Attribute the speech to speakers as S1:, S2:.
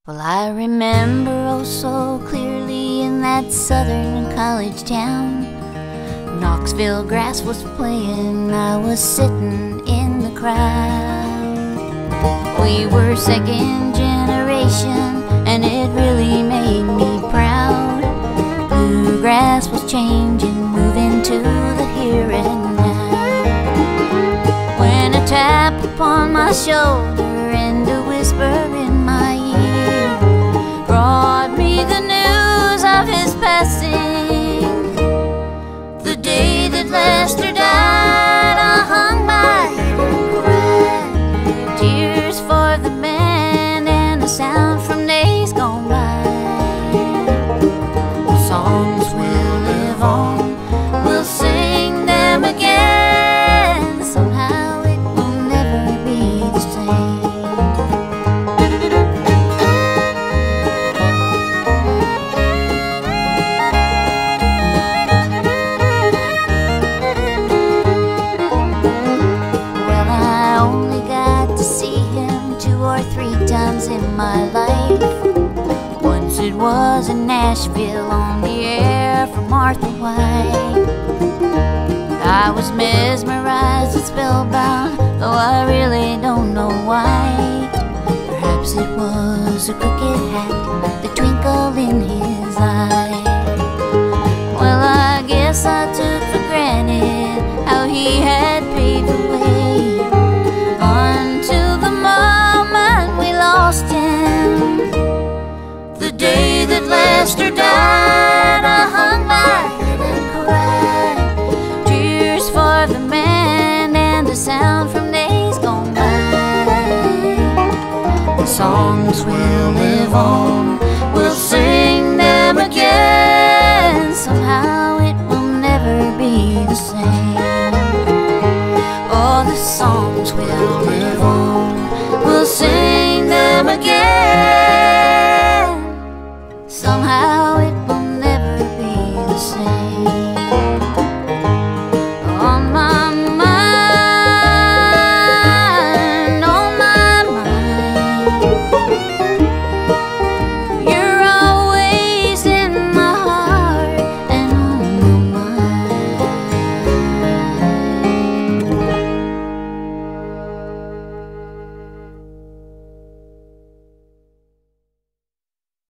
S1: Well, I remember oh so clearly in that southern college town, Knoxville grass was playing, I was sitting in the crowd. We were second generation and it really made me proud. Bluegrass was changing, moving to the here and now. When a tap upon my shoulder and a whisper in my ear brought me the news of his passing. The day that Lester died, I hung my head and cried. Tears for the man and a sound from days gone by. The songs will live on, we'll sing them again. Somehow it will never be the same. Times in my life. Once it was in Nashville on the air for Martha White. I was mesmerized and spellbound, though I really don't know why. Perhaps it was a crooked hat, the twinkle in his eye. Well, I guess I took for granted how he had paved the way until the moment we lost him. The day that Lester died, I hung my head and cried. Tears for the man and a sound from days gone by. The songs will live on, we'll sing them again. Somehow it will never be the same. Oh, the songs will live on, we'll sing